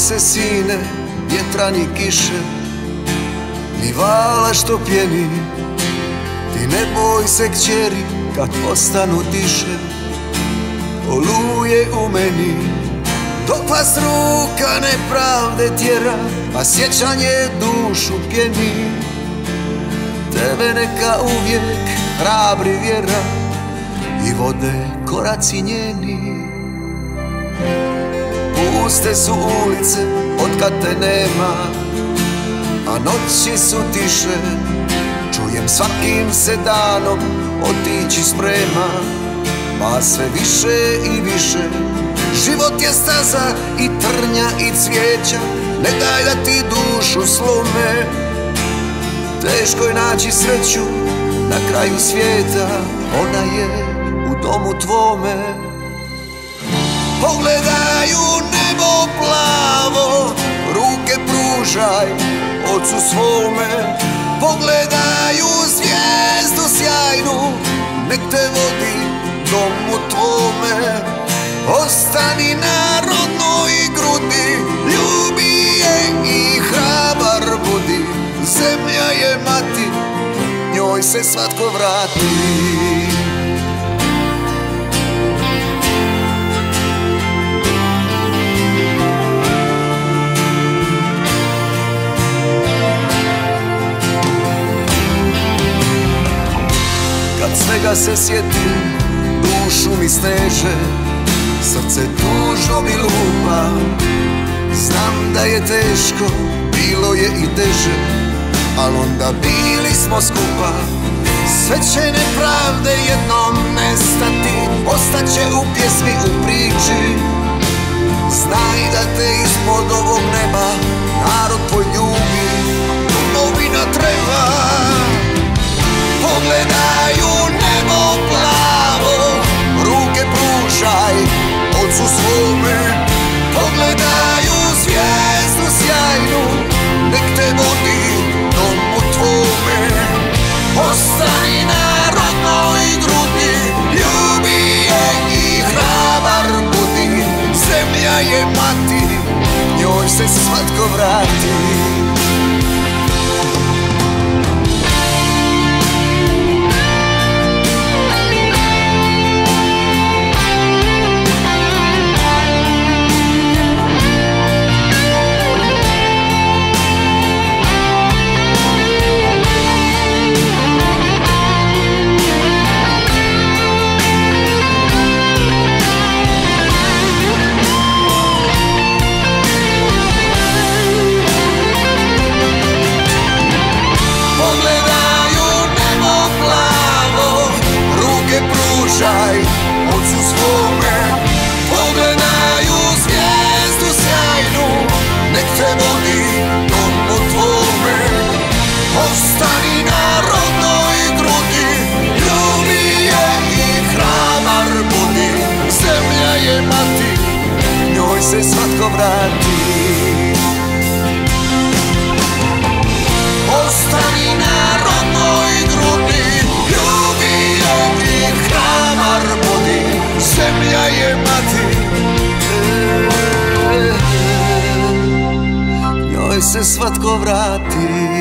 se sine vjetra ni kiše, ni vala što pjeni. Ti ne boj se kćeri kad postanu tiše, oluje u meni. Dok vas ruka nepravde tjera, a sjećanje dušu pjeni. Tebe neka uvijek hrabri vjera i vode koraci njeni. Puste su ulice otkad te nema, a noći su tiše. Čujem svakim se danom otići sprema, pa sve više i više. Život je staza i trnja i cvijeća, ne daj da ti dušu slome. Teško je naći sreću na kraju svijeta, ona je u domu tvome. Pogledaj u nebo plavo, ruke pružaj ocu svome. Pogledaj u zvijezdu sjajnu, nek te vodi domu tvome. Ostani na rodnoj grudi, ljubi je i hrabar budi. Zemlja je mati, njoj se svatko vrati. Kad svega se sjetim, dušu mi steže, srce tužno mi lupa. Znam da je teško, bilo je i teže, al onda bili smo skupa. Sve će nepravde jednom nestati, ostaće u pjesmi, u priči. Znaj da te ispod ovog neba narod tvoj ljubi, domovina treba. Pogledaj u nebo plavo, ruke pružaj ocu svome. Pogledaj u zvijezdu sjajnu, nek te vodi domu tvome. Ostani na rodnoj grudi, ljubi je i hrabar budi. Zemlja je mati, njoj se svatko vrati. Ocu svome, pogledaj u zvijezdu sjajnu, nek te vodi domu tvome. Ostani na rodnoj grudi, ljubi je i hrabar budi. Zemlja je mati, njoj se svatko vrati. Ostani na rodnoj grudi, ljubi je i hrabar budi. Zemlja je mati, njoj se svatko vrati.